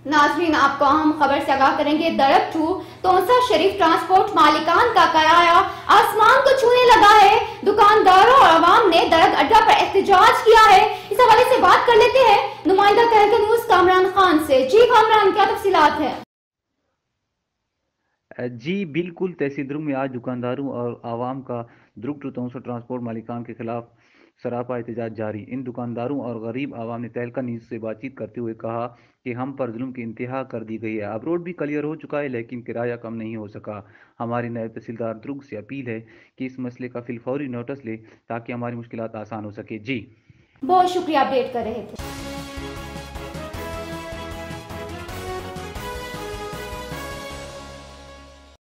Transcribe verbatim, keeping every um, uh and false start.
नाजरीन, आपको अहम खबर से आगाह करेंगे। दरब टू तोसा शरीफ ट्रांसपोर्ट मालिकान का किराया आसमान को छूने लगा है। दुकानदारों और आवाम ने दरब अड्डा पर एहतजाज किया है। इस हवाले से बात कर लेते हैं नुमाइंदा कहलका न्यूज कामरान खान से। जी कामरान, क्या तफसीलात है? जी बिल्कुल, तहसील दुर्ग में आज दुकानदारों और आवाम का दुर्ग टू तोसा ट्रांसपोर्ट मालिकान के खिलाफ सरापा एहतजाज जारी। इन दुकानदारों और गरीब आवाम ने तहलका न्यूज़ से बातचीत करते हुए कहा कि हम पर जुल्म की इंतहा कर दी गई है। अब रोड भी क्लियर हो चुका है लेकिन किराया कम नहीं हो सका। हमारी नायब तहसीलदार दुर्ग से अपील है कि इस मसले का फिलफौरी नोटिस ले ताकि हमारी मुश्किलात आसान हो सके। जी बहुत शुक्रिया, अपडेट कर रहे थे।